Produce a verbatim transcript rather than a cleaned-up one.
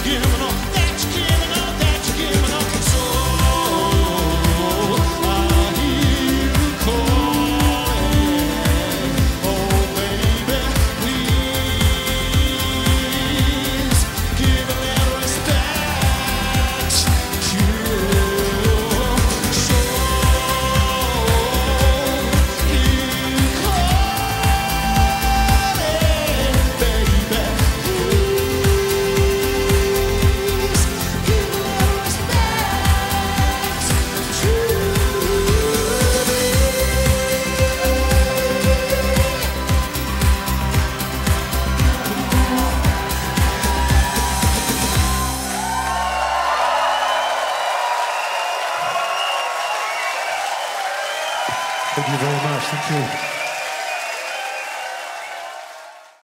giving up, that you're giving up, that you're giving up. So I hear you calling. Oh baby, please give a little respect to so you calling, baby. Please give a little respect to me. Thank you very much. Thank you.